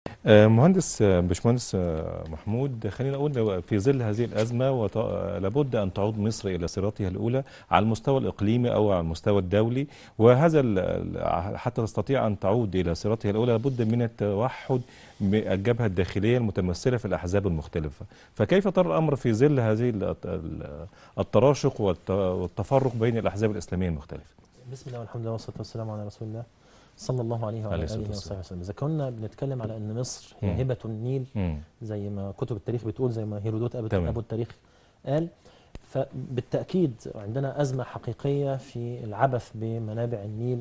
باشمهندس محمود، خلينا نقول في ظل هذه الأزمة لابد أن تعود مصر إلى صراطها الأولى على المستوى الإقليمي أو على المستوى الدولي، وهذا حتى تستطيع أن تعود إلى صراطها الأولى لابد من التوحد الجبهة الداخلية المتمثلة في الأحزاب المختلفة. فكيف ترى الأمر في ظل هذه التراشق والتفرق بين الأحزاب الإسلامية المختلفة؟ بسم الله والحمد لله والصلاة والسلام على رسول الله صلى الله عليه وعلى آله وصحبه وسلم. إذا كنا بنتكلم على أن مصر هي هبة النيل زي ما كتب التاريخ بتقول، زي ما هيرودوت أبو التاريخ قال، فبالتأكيد عندنا أزمة حقيقية في العبث بمنابع النيل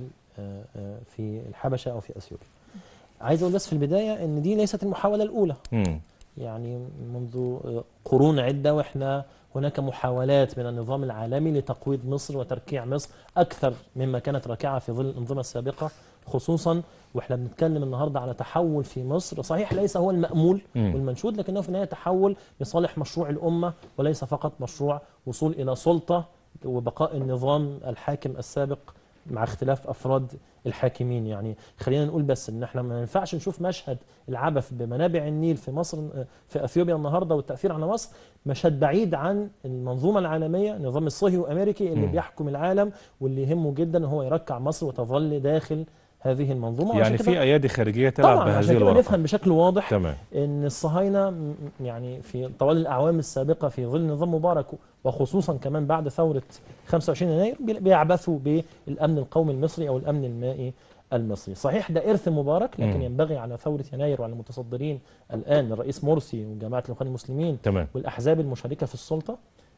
في الحبشة أو في أثيوبيا. عايز أقول بس في البداية أن دي ليست المحاولة الأولى. يعني منذ قرون عدة وإحنا هناك محاولات من النظام العالمي لتقويض مصر وتركيع مصر أكثر مما كانت راكعة في ظل الأنظمة السابقة، خصوصا وإحنا بنتكلم النهاردة على تحول في مصر صحيح ليس هو المأمول والمنشود، لكنه في النهاية تحول لصالح مشروع الأمة وليس فقط مشروع وصول إلى سلطة وبقاء النظام الحاكم السابق مع اختلاف أفراد الحاكمين. يعني خلينا نقول بس ان احنا ما ينفعش نشوف مشهد العبث بمنابع النيل في مصر في اثيوبيا النهارده والتاثير على مصر مشهد بعيد عن المنظومه العالميه، النظام الصهيوني الامريكي اللي بيحكم العالم واللي يهمه جدا ان هو يركع مصر وتظل داخل هذه المنظومه. يعني في ايادي خارجيه تلعب طبعا بهذه عشان كده الورقه. نفهم بشكل واضح تمام. ان الصهاينه يعني في طوال الاعوام السابقه في ظل نظام مبارك وخصوصا كمان بعد ثوره 25 يناير بيعبثوا بالامن القومي المصري او الامن المائي المصري. صحيح ده إرث مبارك، لكن ينبغي على ثورة يناير وعلى المتصدرين الآن الرئيس مرسي وجماعة الإخوان المسلمين تمام. والأحزاب المشاركة في السلطة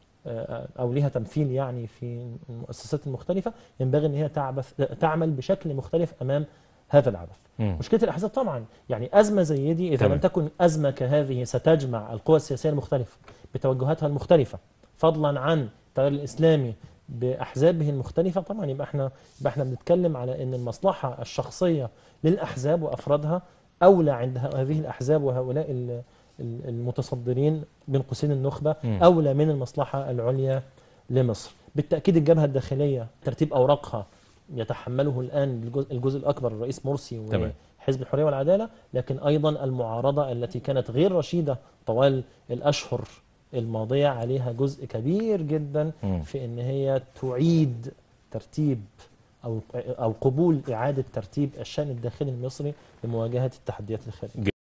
أو لها تمثيل يعني في المؤسسات المختلفة، ينبغي أن هي تعمل بشكل مختلف أمام هذا العبث. مشكلة الأحزاب طبعا يعني أزمة زي دي إذا لم تكن أزمة كهذه ستجمع القوى السياسية المختلفة بتوجهاتها المختلفة فضلا عن التيار الإسلامي بأحزابه المختلفة، طبعا يبقى احنا بنتكلم على ان المصلحة الشخصية للأحزاب وأفرادها أولى عند هذه الأحزاب وهؤلاء المتصدرين بين قوسين النخبة أولى من المصلحة العليا لمصر. بالتأكيد الجبهة الداخلية ترتيب أوراقها يتحمله الآن الجزء الأكبر الرئيس مرسي وحزب الحرية والعدالة، لكن أيضا المعارضة التي كانت غير رشيدة طوال الأشهر الماضية عليها جزء كبير جدا في ان هي تعيد ترتيب او قبول اعادة ترتيب الشأن الداخلي المصري لمواجهة التحديات الخارجية.